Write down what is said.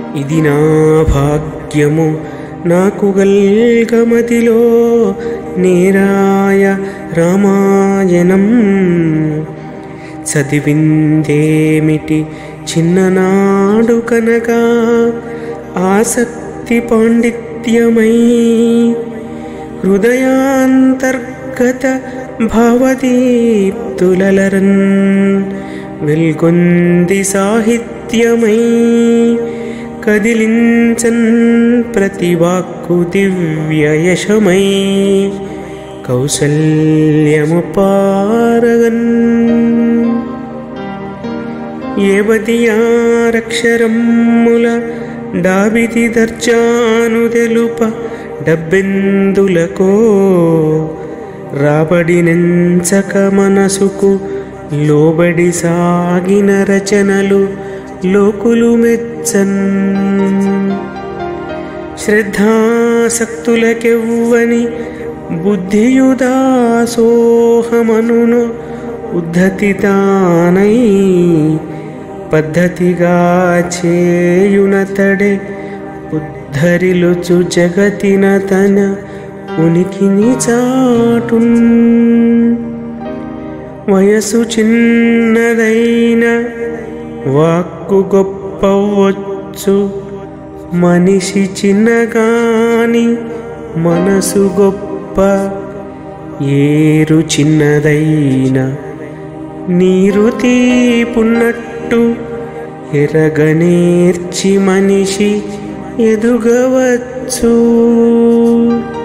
ఇది నా భాగ్యము నాకు గల్గమతిలో నేరాయ రామాయణం చదివిందేమిటి చిన్ననాడు కనుక ఆసక్తి పాండిత్యమై హృదయాంతర్గత భావదీప్తులలరన్ వెల్గొంది సాహిత్యమై కదిలించన్ ప్రతివాక్కు దివ్యయశమై కౌసల్యము పారగన్ ఏవదియారక్షరమ్ముల డాబితి దర్జాను తెలుప డబ్బెందులకో రాబడినెంచక మనసుకు లోబడి సాగిన రచనలు లోకులు మెచ్చన్ శ్రద్ధాసక్తులకెవ్వని బుద్ధియుదాసోహమనును ఉద్ధతి తానై పద్ధతిగా చేయునతడే ఉద్ధరిలుచు జగతిన తన ఉనికిని చాటున్ వయసు చిన్నదైన వాక్కు గొప్పవచ్చు మనిషి చిన్నగాని మనసు గొప్ప ఏరు చిన్నదైన నీరు తీపున్నట్టు ఎరగనేర్చి మనిషి ఎదుగవచ్చు.